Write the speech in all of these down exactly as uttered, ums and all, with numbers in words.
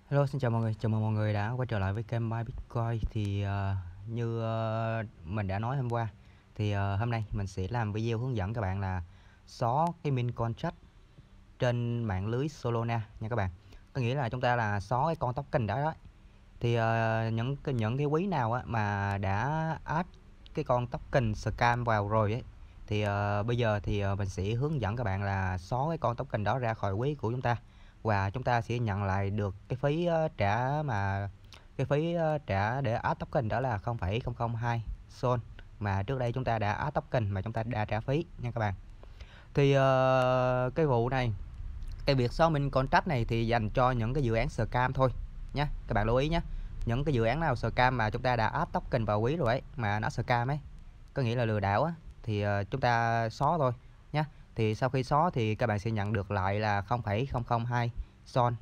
Hello, xin chào mọi người, chào mừng mọi người đã quay trở lại với kênh My Bitcoin. Thì ờ, như ờ, mình đã nói hôm qua, thì ờ, hôm nay mình sẽ làm video hướng dẫn các bạn là xóa cái min contract trên mạng lưới Solana nha các bạn. Có nghĩa là chúng ta là xóa cái con token đó đó. Thì ờ, những cái những cái quý nào á, mà đã add cái con token scam vào rồi ấy, thì ờ, bây giờ thì ờ, mình sẽ hướng dẫn các bạn là xóa cái con token đó ra khỏi quý của chúng ta, và chúng ta sẽ nhận lại được cái phí uh, trả mà cái phí uh, trả để add token đó là không phẩy không không hai Sol, mà trước đây chúng ta đã add token mà chúng ta đã trả phí nha các bạn. Thì uh, cái vụ này, cái việc xóa min contract này thì dành cho những cái dự án scam thôi nhé, các bạn lưu ý nhé. Những cái dự án nào scam mà chúng ta đã add token vào quý rồi ấy, mà nó scam ấy, có nghĩa là lừa đảo á, thì uh, chúng ta xóa thôi nhé. Thì sau khi xóa thì các bạn sẽ nhận được lại là không phẩy không không hai Sol,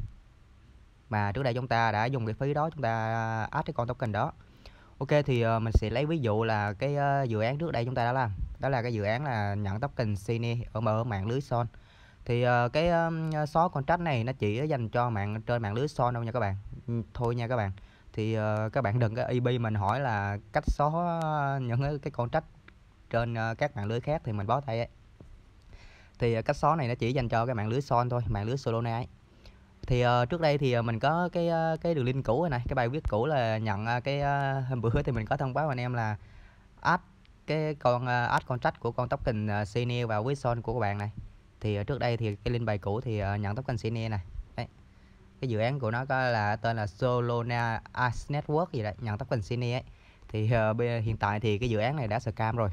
mà trước đây chúng ta đã dùng cái phí đó, chúng ta add cái con token đó. Ok, thì uh, mình sẽ lấy ví dụ là cái uh, dự án trước đây chúng ta đã làm, đó là cái dự án là nhận token Cine ở, ở mạng lưới Sol. Thì uh, cái uh, xóa contract này nó chỉ dành cho mạng trên mạng lưới Sol đâu nha các bạn, ừ, thôi nha các bạn. Thì uh, các bạn đừng có e bê mình hỏi là cách xóa những cái, cái contract trên uh, các mạng lưới khác thì mình bó tay ấy. Thì uh, cách xóa này nó chỉ dành cho cái mạng lưới Sol thôi, mạng lưới Solana ấy. Thì uh, trước đây thì uh, mình có cái uh, cái đường link cũ rồi này, cái bài viết cũ là nhận uh, cái uh, hôm bữa thì mình có thông báo anh em là add cái con uh, add contract của con token uh, Cine vào với Sol của các bạn này. Thì uh, trước đây thì cái link bài cũ thì uh, nhận token Cine này. Đấy. Cái dự án của nó có là tên là Solana Ice Network gì đấy, nhận token Cine ấy. Thì uh, hiện tại thì cái dự án này đã scam rồi.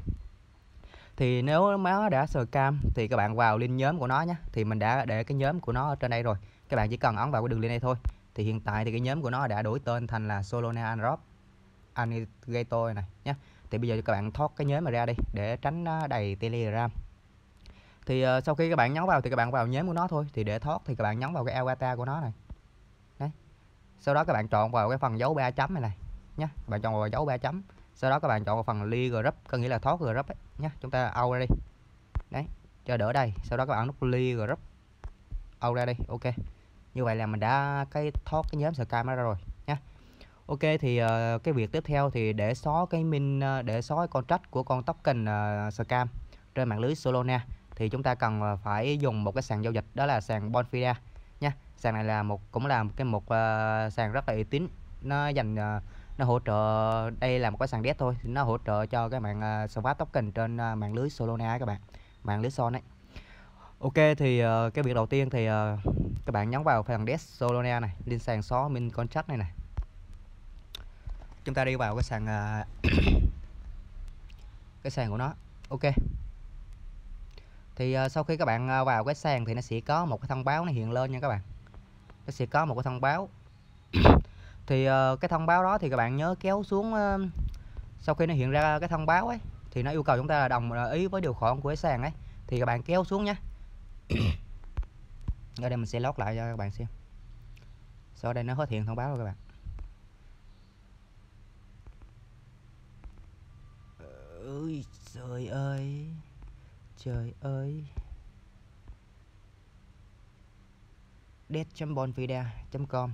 Thì nếu nó đã scam thì các bạn vào link nhóm của nó nhé. Thì mình đã để cái nhóm của nó ở trên đây rồi. Các bạn chỉ cần ấn vào cái đường link này thôi. Thì hiện tại thì cái nhóm của nó đã đổi tên thành là Solana Unwrapped Alligator này nhé. Thì bây giờ các bạn thoát cái nhóm này ra đi để tránh nó đầy Telegram. Thì uh, sau khi các bạn nhấn vào thì các bạn vào nhóm của nó thôi. Thì để thoát thì các bạn nhấn vào cái avatar của nó này. Đấy. Sau đó các bạn chọn vào cái phần dấu ba chấm này này nhé. Các bạn chọn vào dấu ba chấm. Sau đó các bạn chọn vào phần leave group, có nghĩa là thoát group ấy nhé. Chúng ta out ra đi. Đấy, cho đỡ đây. Sau đó các bạn nút leave group, out ra đi. Ok. Như vậy là mình đã cái thoát cái nhóm scam đó ra rồi nhé. Ok, thì uh, cái việc tiếp theo thì để xóa cái min uh, để xóa cái contract của con token uh, scam trên mạng lưới Solana thì chúng ta cần phải dùng một cái sàn giao dịch, đó là sàn Bonfida nha. Sàn này là một cũng là một cái một uh, sàn rất là uy tín, nó dành uh, nó hỗ trợ, đây là một cái sàn đét thôi, nó hỗ trợ cho cái mạng uh, swap token trên uh, mạng lưới Solana các bạn, mạng lưới Sol ấy. Ok, thì uh, cái việc đầu tiên thì uh, các bạn nhấn vào phần desk Solana này, lên sàn xóa min contract này này. Chúng ta đi vào cái sàn uh, cái sàn của nó. Ok. Thì uh, sau khi các bạn uh, vào cái sàn thì nó sẽ có một cái thông báo này hiện lên nha các bạn. Nó sẽ có một cái thông báo. Thì uh, cái thông báo đó thì các bạn nhớ kéo xuống. Uh, sau khi nó hiện ra cái thông báo ấy thì nó yêu cầu chúng ta là đồng ý với điều khoản của cái sàn ấy, thì các bạn kéo xuống nhé. Ở đây mình sẽ lót lại cho các bạn xem. Sau đây nó hết hiện thông báo rồi các bạn. Ôi trời ơi, trời ơi. dead chấm bonfida chấm com.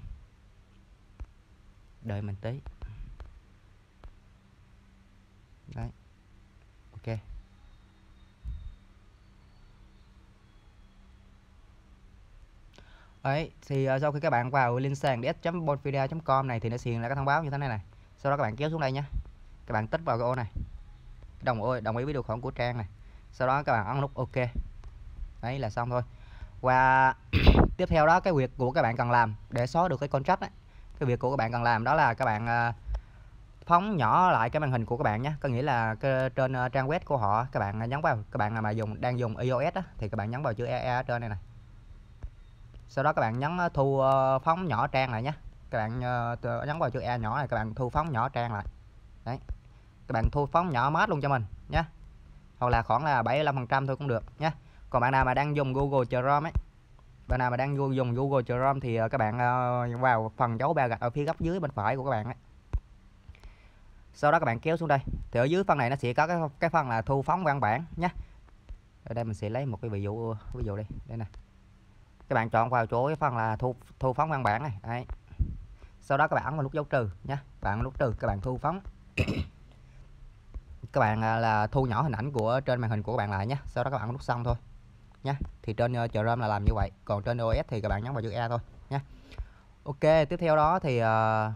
Đợi mình tí. Đấy. Ok. Đấy, thì uh, sau khi các bạn vào link sàn dead chấm bonfida chấm com này thì nó hiện ra cái thông báo như thế này này. Sau đó các bạn kéo xuống đây nhé. Các bạn tích vào cái ô này. Đồng ơi, đồng ý với điều khoản của trang này. Sau đó các bạn ấn nút ok. Đấy là xong thôi. Và tiếp theo đó, cái việc của các bạn cần làm để xóa được cái contract ấy, cái việc của các bạn cần làm đó là các bạn uh, phóng nhỏ lại cái màn hình của các bạn nhé. Có nghĩa là cái, trên uh, trang web của họ các bạn nhấn vào, các bạn mà dùng đang dùng iOS á, thì các bạn nhấn vào chữ e e ở trên này này. Sau đó các bạn nhấn uh, thu uh, phóng nhỏ trang lại nhé. Các bạn uh, nhấn vào chữ E nhỏ này, các bạn thu phóng nhỏ trang lại. Đấy. Các bạn thu phóng nhỏ mát luôn cho mình nhé. Hoặc là khoảng là bảy mươi lăm phần trăm thôi cũng được nhé. Còn bạn nào mà đang dùng Google Chrome ấy, bạn nào mà đang dùng Google Chrome thì các bạn vào phần dấu ba gạch ở phía góc dưới bên phải của các bạn ấy. Sau đó các bạn kéo xuống đây. Thì ở dưới phần này nó sẽ có cái cái phần là thu phóng văn bản nhé. Ở đây mình sẽ lấy một cái ví dụ ví dụ đi. Đây nè. Các bạn chọn vào chỗ cái phần là thu thu phóng văn bản này. Đấy. Sau đó các bạn ấn vào nút dấu trừ nhé. Bạn ấn nút trừ, các bạn thu phóng. Các bạn là thu nhỏ hình ảnh của trên màn hình của các bạn lại nhé. Sau đó các bạn ấn nút xong thôi nhé. Thì trên uh, Chrome là làm như vậy, còn trên iOS thì các bạn nhấn vào chữ E thôi nhé. Ok, tiếp theo đó thì uh,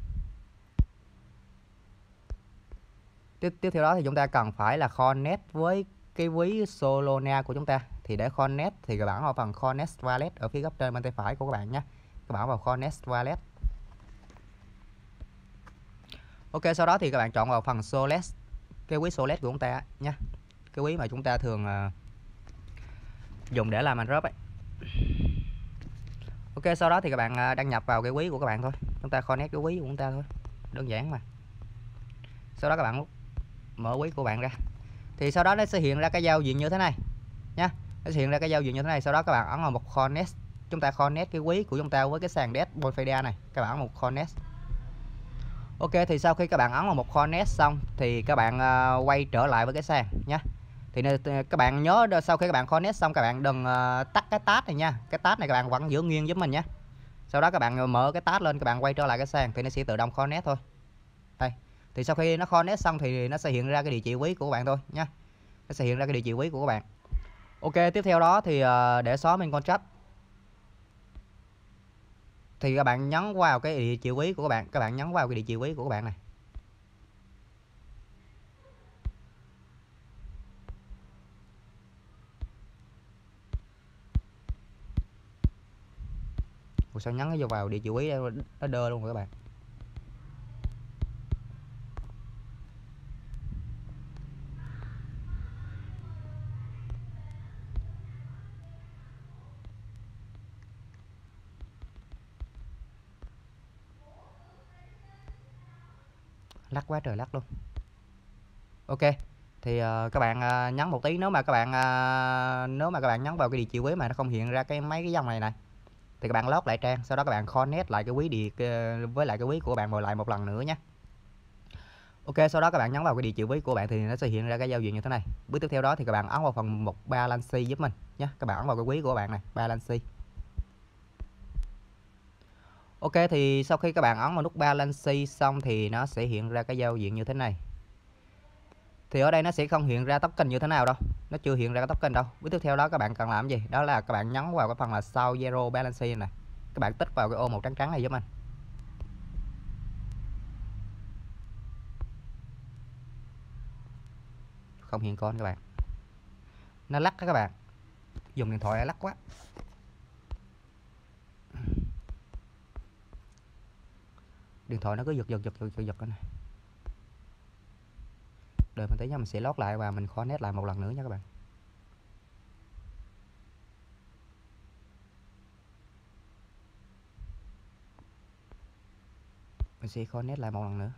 tiếp tiếp theo đó thì chúng ta cần phải là connect với cái ví Solana của chúng ta. Thì để connect thì các bạn vào phần connect wallet ở phía góc trên bên tay phải của các bạn nhé. Các bạn vào connect wallet. Ok, sau đó thì các bạn chọn vào phần Solana, cái ví Solana của chúng ta nhé. Cái ví mà chúng ta thường uh, dùng để làm airdrop ấy. Ok, sau đó thì các bạn uh, đăng nhập vào cái ví của các bạn thôi. Chúng ta connect cái ví của chúng ta thôi. Đơn giản mà. Sau đó các bạn mở ví của bạn ra. Thì sau đó nó sẽ hiện ra cái giao diện như thế này nhé. Nó sẽ hiện ra cái giao diện như thế này. Sau đó các bạn ấn vào một connect. Chúng ta connect cái ví của chúng ta với cái sàn Dead Bonfire này. Các bạn ấn một connect. Ok, thì sau khi các bạn ấn vào một connect xong thì các bạn uh, quay trở lại với cái sàn nhé. Thì các bạn nhớ sau khi các bạn connect xong các bạn đừng uh, tắt cái tab này nha. Cái tab này các bạn vẫn giữ nguyên giúp mình nhé. Sau đó các bạn mở cái tab lên, các bạn quay trở lại cái sàn thì nó sẽ tự động connect thôi. Đây. Thì sau khi nó connect xong thì nó sẽ hiện ra cái địa chỉ ví của các bạn thôi nhé. Nó sẽ hiện ra cái địa chỉ ví của các bạn. Ok, tiếp theo đó thì uh, để xóa main contract thì các bạn nhấn vào cái địa chỉ ví của các bạn, các bạn nhấn vào cái địa chỉ ví của các bạn này. Ủa sao nhấn nó vô vào địa chỉ ví nó đơ luôn rồi các bạn. Lắc quá trời lắc luôn. Ok, thì uh, các bạn uh, nhấn một tí, nếu mà các bạn uh, nếu mà các bạn nhấn vào cái địa chỉ ví mà nó không hiện ra cái mấy cái dòng này này thì các bạn lót lại trang, sau đó các bạn connect lại cái ví địa với lại cái ví của bạn vào lại một lần nữa nhé. Ok, sau đó các bạn nhấn vào cái địa chỉ ví của bạn thì nó sẽ hiện ra cái giao diện như thế này. Bước tiếp theo đó thì các bạn ấn vào phần mục balance giúp mình nhé. Các bạn ấn vào cái ví của bạn này, balance. Ok, thì sau khi các bạn ấn vào nút balance xong thì nó sẽ hiện ra cái giao diện như thế này. Thì ở đây nó sẽ không hiện ra token như thế nào đâu. Nó chưa hiện ra cái token đâu. Bước tiếp theo đó các bạn cần làm gì? Đó là các bạn nhấn vào cái phần là sau zero balance này. Các bạn tích vào cái ô màu trắng trắng này giúp mình. Không hiện con các bạn. Nó lắc đó các bạn. Dùng điện thoại lắc quá. Điện thoại nó cứ giật giật giật giật giật, giật này. Đợi mình tí nha, mình sẽ lót lại và mình connect lại một lần nữa nha các bạn. Mình sẽ connect lại một lần nữa.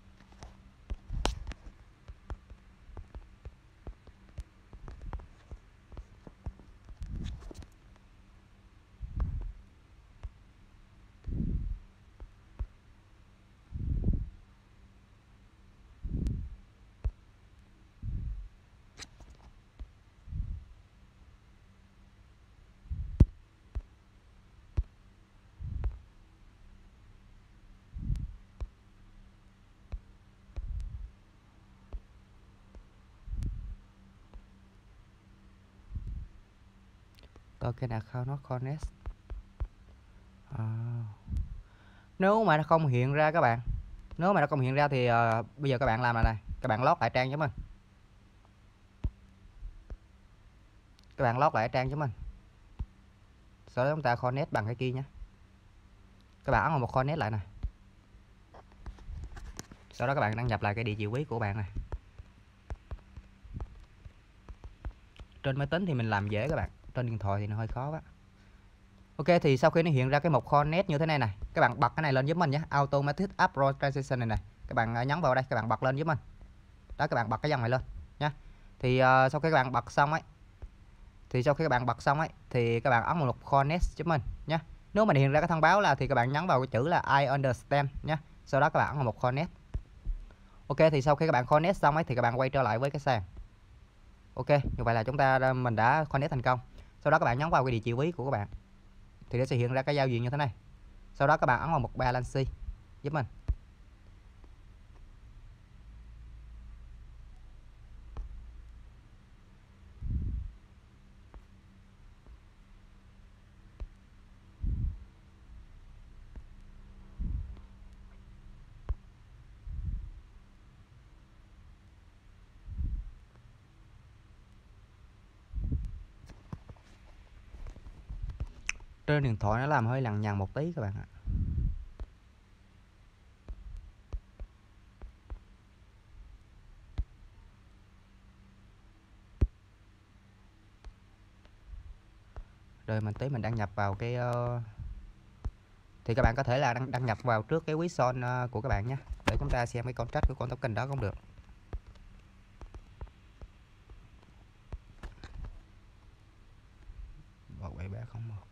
Token account not connect. À, nếu mà nó không hiện ra các bạn, nếu mà nó không hiện ra thì uh, bây giờ các bạn làm là này, các bạn lót lại trang cho mình. Các bạn lót lại trang cho mình. Sau đó chúng ta connect bằng cái kia nhé. Các bạn ấn vào một connect lại này. Sau đó các bạn đăng nhập lại cái địa chỉ ví của bạn này. Trên máy tính thì mình làm dễ các bạn, trên điện thoại thì nó hơi khó quá. Ok, thì sau khi nó hiện ra cái mục connect như thế này này, các bạn bật cái này lên giúp mình nhé, automatic upload transition này này. Các bạn nhấn vào đây, các bạn bật lên giúp mình. Đó, các bạn bật cái dòng này lên nhé. Thì uh, sau khi các bạn bật xong ấy, thì sau khi các bạn bật xong ấy thì các bạn ấn vào mục connect giúp mình nhé. Nếu mà hiện ra cái thông báo là thì các bạn nhấn vào cái chữ là I understand nhé. Sau đó các bạn ấn vào mục connect. Ok, thì sau khi các bạn connect xong ấy thì các bạn quay trở lại với cái sàn. Ok, như vậy là chúng ta mình đã connect thành công. Sau đó các bạn nhấn vào cái địa chỉ ví của các bạn thì nó sẽ hiện ra cái giao diện như thế này. Sau đó các bạn ấn vào mục balance giúp mình. Trên điện thoại nó làm hơi lằng nhằng một tí các bạn ạ. Rồi mình tí mình đăng nhập vào cái uh... thì các bạn có thể là đăng, đăng nhập vào trước cái Wison uh, của các bạn nhé, để chúng ta xem cái contract của con token đó cũng được. một bảy ba không một.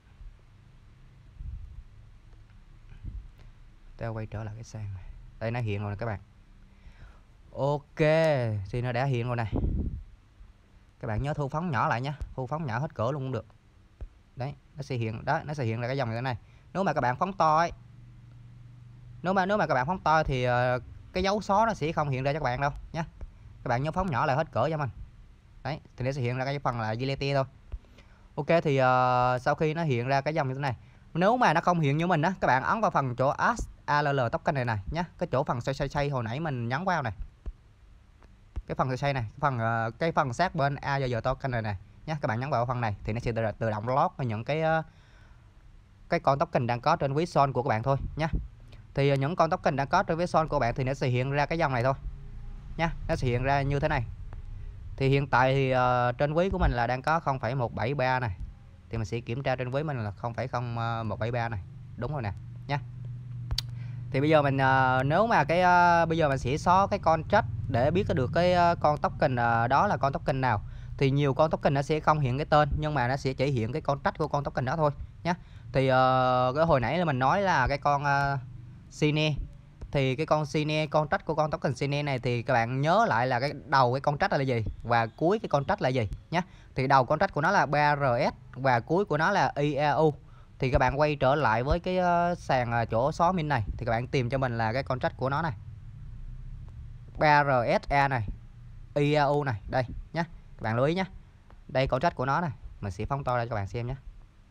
Ta quay trở lại cái sàn này. Đây nó hiện rồi nè các bạn. Ok, thì nó đã hiện rồi này. Các bạn nhớ thu phóng nhỏ lại nhé, thu phóng nhỏ hết cỡ luôn cũng được. Đấy, nó sẽ hiện đó, nó sẽ hiện là cái dòng như thế này. Nếu mà các bạn phóng to ấy, nếu mà nếu mà các bạn phóng to thì uh, cái dấu xóa nó sẽ không hiện ra cho các bạn đâu nhé. Các bạn nhớ phóng nhỏ lại hết cỡ cho mình. Đấy, thì nó sẽ hiện ra cái phần là utility thôi. Ok, thì uh, sau khi nó hiện ra cái dòng như thế này, nếu mà nó không hiện như mình á, các bạn ấn vào phần chỗ add all token này này nhé, cái chỗ phần xoay xoay xoay hồi nãy mình nhấn vào này, cái phần xoay xoay này, phần uh, cái phần sát bên a giờ token này này nhé, các bạn nhấn vào phần này thì nó sẽ tự, tự động load những cái uh, cái con token đang có trên Wison của các bạn thôi nhé. Thì uh, những con token đang có trên Wison của bạn thì nó sẽ hiện ra cái dòng này thôi nhé, nó sẽ hiện ra như thế này. Thì hiện tại thì uh, trên ví của mình là đang có không phẩy một bảy ba này, thì mình sẽ kiểm tra trên ví mình là không phẩy không một bảy ba này, đúng rồi nè nhé. Thì bây giờ mình uh, nếu mà cái uh, bây giờ mình sẽ xóa cái contract để biết được cái uh, con token uh, đó là con token nào. Thì nhiều con token nó sẽ không hiện cái tên, nhưng mà nó sẽ chỉ hiện cái contract của con token đó thôi nhé. Thì uh, cái hồi nãy là mình nói là cái con uh, Cine, thì cái con Cine, contract của con token Cine này thì các bạn nhớ lại là cái đầu cái contract là gì và cuối cái contract là gì nhé. Thì đầu contract của nó là ba R S và cuối của nó là I E U. Thì các bạn quay trở lại với cái uh, sàn uh, chỗ xóa min này thì các bạn tìm cho mình là cái contract của nó này, ba R S A này, I E U này, đây nhé. Các bạn lưu ý nhé, đây contract của nó này, mình sẽ phóng to ra cho các bạn xem nhé.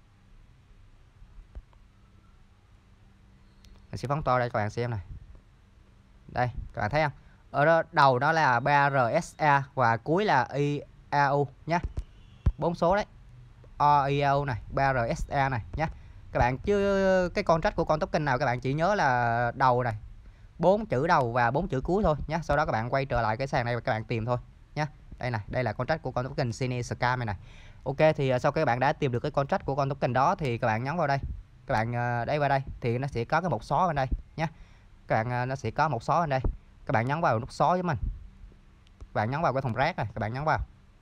Mình sẽ phóng to ra cho các bạn xem này. Đây, các bạn thấy không? Ở đó, đầu đó là ba R S A và cuối là I E U nhé. Bốn số đấy. O I E U này, ba R S A này nhé. Các bạn chứ cái contract của con token nào các bạn chỉ nhớ là đầu này, bốn chữ đầu và bốn chữ cuối thôi nhé. Sau đó các bạn quay trở lại cái sàn này và các bạn tìm thôi nhé. Đây này, đây là contract của con token Cine Scam này này. Ok, thì sau khi các bạn đã tìm được cái contract của con token đó thì các bạn nhấn vào đây. Các bạn đây vào đây thì nó sẽ có cái một xóa bên đây nhé. Các bạn nó sẽ có một xóa bên đây. Các bạn nhấn vào nút xóa với mình. Các bạn nhấn vào cái thùng rác này, các bạn nhấn vào.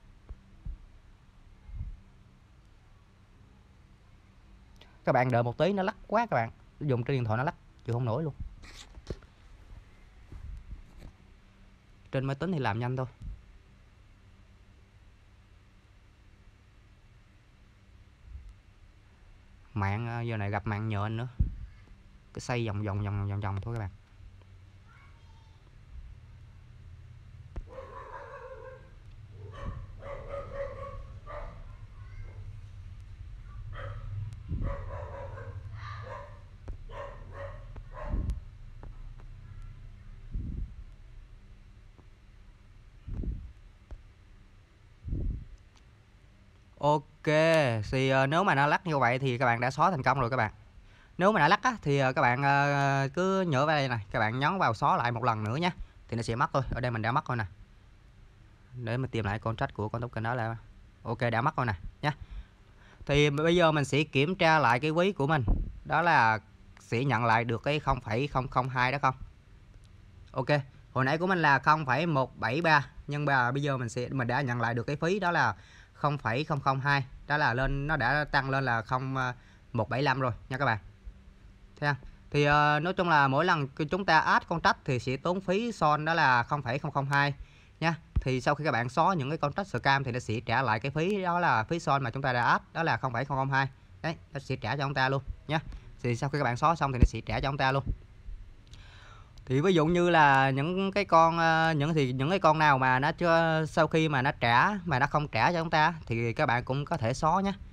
Các bạn đợi một tí, nó lắc quá các bạn. Dùng trên điện thoại nó lắc chịu không nổi luôn. Trên máy tính thì làm nhanh thôi. Mạng giờ này gặp mạng nhện nữa. Cái xoay vòng vòng vòng vòng vòng thôi các bạn. Ok, thì uh, nếu mà nó lắc như vậy thì các bạn đã xóa thành công rồi các bạn. Nếu mà đã lắc á, thì uh, các bạn uh, cứ nhớ vào đây này, các bạn nhấn vào xóa lại một lần nữa nhé. Thì nó sẽ mất thôi, ở đây mình đã mất rồi nè. Để mình tìm lại contract của con token đó là ok, đã mất rồi nè nhé. Thì bây giờ mình sẽ kiểm tra lại cái ví của mình, đó là sẽ nhận lại được cái không phẩy không không hai đó không. Ok, hồi nãy của mình là không phẩy một bảy ba, nhưng mà bây giờ mình sẽ mình đã nhận lại được cái phí đó là không phẩy không không hai, đó là lên nó đã tăng lên là không phẩy một bảy lăm rồi nha các bạn. Thấy không? Thì uh, nói chung là mỗi lần chúng ta add contract thì sẽ tốn phí son đó là không phẩy không không hai nha. Thì sau khi các bạn xóa những cái contract scam thì nó sẽ trả lại cái phí đó là phí son mà chúng ta đã add, đó là không phẩy không không hai. Đấy, nó sẽ trả cho chúng ta luôn nhé. Thì sau khi các bạn xóa xong thì nó sẽ trả cho chúng ta luôn. Thì ví dụ như là những cái con những thì những cái con nào mà nó chưa sau khi mà nó trả mà nó không trả cho chúng ta thì các bạn cũng có thể xóa nhé.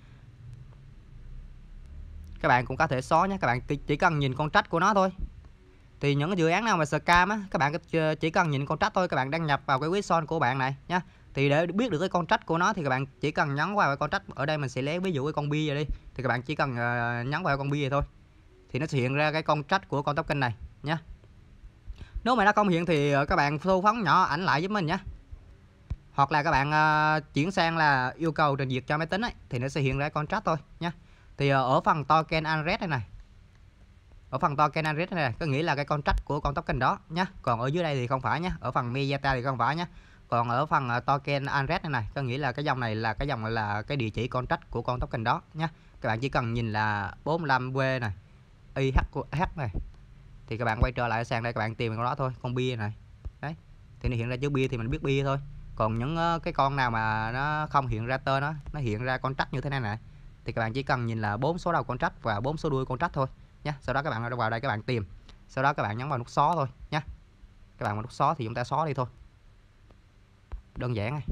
Các bạn cũng có thể xóa nhé, các bạn chỉ cần nhìn con trách của nó thôi. Thì những cái dự án nào mà scam á, các bạn chỉ cần nhìn con trách thôi, các bạn đăng nhập vào cái Wixon của bạn này nhá. Thì để biết được cái con trách của nó thì các bạn chỉ cần nhấn vào cái con trách. Ở đây mình sẽ lấy ví dụ cái con bia đi. Thì các bạn chỉ cần uh, nhấn vào con bia thôi. Thì nó sẽ hiện ra cái con trách của con token này nhá. Nếu mà nó không hiện thì các bạn thu phóng nhỏ ảnh lại giúp mình nhé. Hoặc là các bạn uh, chuyển sang là yêu cầu trình duyệt cho máy tính ấy, thì nó sẽ hiện ra con trách thôi nhé. Thì uh, ở phần token address này này, ở phần token address này, này có nghĩa là cái con trách của con token đó nhé. Còn ở dưới đây thì không phải nhé, ở phần metadata thì không phải nhé. Còn ở phần uh, token address này này có nghĩa là cái dòng này là cái dòng là cái địa chỉ con trách của con token đó nhé. Các bạn chỉ cần nhìn là bốn mươi lăm W này, i h này, thì các bạn quay trở lại sang đây, các bạn tìm con đó thôi, con bia này đấy, thì nó hiện ra chữ bia thì mình biết bia thôi. Còn những uh, cái con nào mà nó không hiện ra tên đó, nó hiện ra con trách như thế này này, thì các bạn chỉ cần nhìn là bốn số đầu con trách và bốn số đuôi con trách thôi nhé. Sau đó các bạn vào đây các bạn tìm, sau đó các bạn nhấn vào nút xóa thôi nhé. Các bạn vào nút xóa thì chúng ta xóa đi thôi, đơn giản này.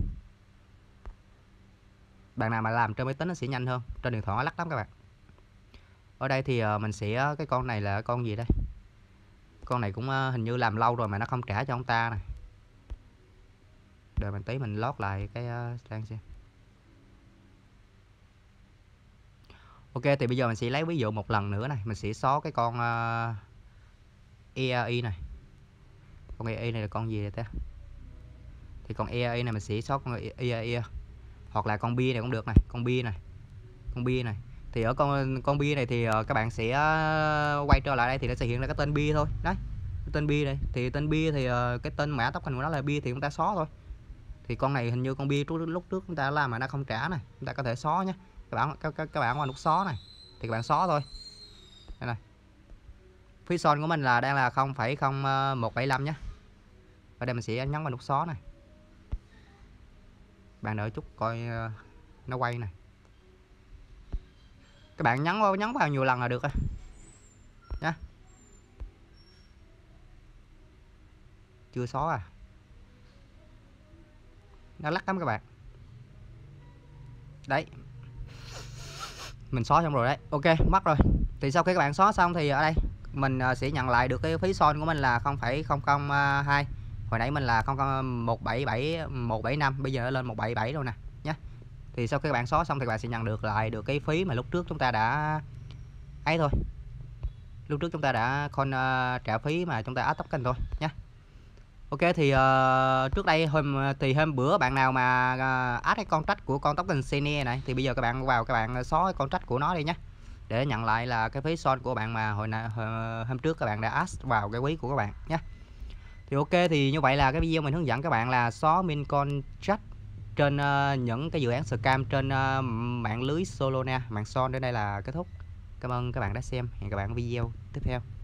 Bạn nào mà làm trên máy tính nó sẽ nhanh hơn, trên điện thoại nó lắc lắm các bạn. Ở đây thì uh, mình sẽ cái con này là con gì đây, con này cũng uh, hình như làm lâu rồi mà nó không trả cho ông ta này. Đợi mình tí mình lót lại cái uh, trang xem. Ok, thì bây giờ mình sẽ lấy ví dụ một lần nữa này, mình sẽ xóa cái con uh, e a i này. Con e a i này là con gì đây ta? Thì con e a i này mình sẽ xóa con e a i, hoặc là con bia này cũng được này, con bia này, con bia này. Thì ở con con bia này thì uh, các bạn sẽ uh, quay trở lại đây thì nó sẽ hiện ra cái tên bia thôi đấy, cái tên bia này. Thì tên bia thì uh, cái tên mã token của nó là bia thì chúng ta xóa thôi. Thì con này hình như con bia lúc trước chúng ta làm mà nó không trả này, chúng ta có thể xóa nhé. Các bạn các, các, các bạn vào nút xóa này thì các bạn xóa thôi. Đây này, phí son của mình là đang là không phẩy không một bảy lăm nhé. Ở đây mình sẽ nhấn vào nút xóa này. Bạn đợi chút coi uh, nó quay này. Các bạn nhấn vào nhấn vào nhiều lần là được rồi nhá. Chưa xóa à, nó lắc lắm các bạn. Đấy, mình xóa xong rồi đấy. Ok, mất rồi. Thì sau khi các bạn xóa xong thì ở đây mình sẽ nhận lại được cái phí son của mình là không phẩy không không hai. Hồi nãy mình là một bảy bảy một bảy năm, bây giờ nó lên một bảy bảy rồi nè nhé. Thì sau khi các bạn xóa xong thì các bạn sẽ nhận được lại được cái phí mà lúc trước chúng ta đã ấy thôi. Lúc trước chúng ta đã con uh, trả phí mà chúng ta add token thôi nhé. Ok, thì uh, trước đây hôm thì hôm bữa bạn nào mà uh, add cái con trách của con token senior này thì bây giờ các bạn vào các bạn xóa cái con trách của nó đi nhé, để nhận lại là cái phí son của bạn mà hồi nãy hôm trước các bạn đã add vào cái ví của các bạn nhé. Thì ok, thì như vậy là cái video mình hướng dẫn các bạn là xóa min contract trên uh, những cái dự án scam trên uh, mạng lưới Solana, mạng Son đến đây là kết thúc. Cảm ơn các bạn đã xem. Hẹn các bạn video tiếp theo.